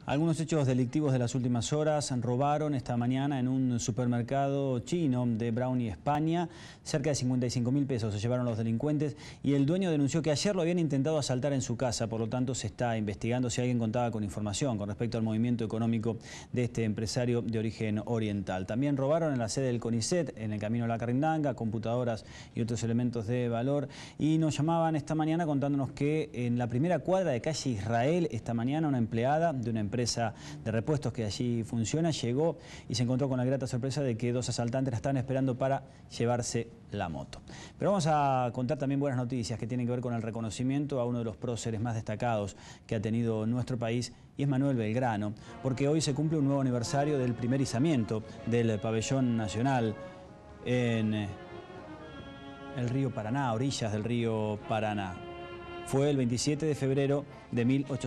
Algunos hechos delictivos de las últimas horas robaron esta mañana en un supermercado chino de Brownie, España. Cerca de 55.000 pesos se llevaron los delincuentes y el dueño denunció que ayer lo habían intentado asaltar en su casa. Por lo tanto, se está investigando si alguien contaba con información con respecto al movimiento económico de este empresario de origen oriental. También robaron en la sede del CONICET, en el camino a la Carindanga, computadoras y otros elementos de valor. Y nos llamaban esta mañana contándonos que en la primera cuadra de calle Israel, esta mañana, una empleada de una empresa de repuestos que allí funciona llegó y se encontró con la grata sorpresa de que dos asaltantes la estaban esperando para llevarse la moto. Pero vamos a contar también buenas noticias que tienen que ver con el reconocimiento a uno de los próceres más destacados que ha tenido nuestro país, y es Manuel Belgrano, porque hoy se cumple un nuevo aniversario del primer izamiento del pabellón nacional en el río Paraná, orillas del río Paraná. Fue el 27 de febrero de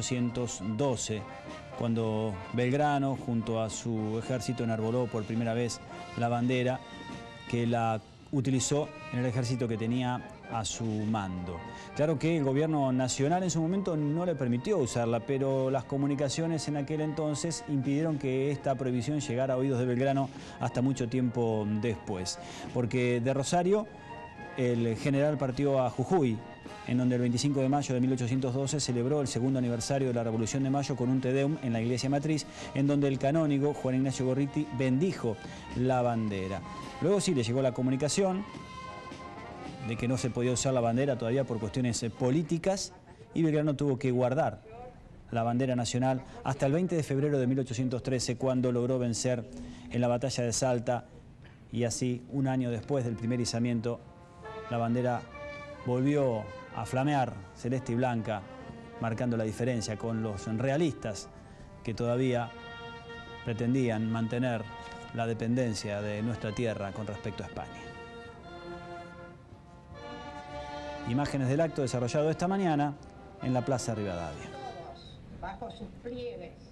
1812, cuando Belgrano, junto a su ejército, enarboló por primera vez la bandera, que la utilizó en el ejército que tenía a su mando. Claro que el gobierno nacional en su momento no le permitió usarla, pero las comunicaciones en aquel entonces impidieron que esta prohibición llegara a oídos de Belgrano hasta mucho tiempo después. Porque de Rosario el general partió a Jujuy, en donde el 25 de mayo de 1812 celebró el segundo aniversario de la Revolución de Mayo con un Te Deum en la iglesia matriz, en donde el canónigo Juan Ignacio Gorriti bendijo la bandera. Luego sí le llegó la comunicación de que no se podía usar la bandera todavía por cuestiones políticas, y Belgrano tuvo que guardar la bandera nacional hasta el 20 de febrero de 1813, cuando logró vencer en la batalla de Salta, y así, un año después del primer izamiento, la bandera volvió a flamear celeste y blanca, marcando la diferencia con los realistas que todavía pretendían mantener la dependencia de nuestra tierra con respecto a España. Imágenes del acto desarrollado esta mañana en la Plaza Rivadavia. Bajo sus pliegues.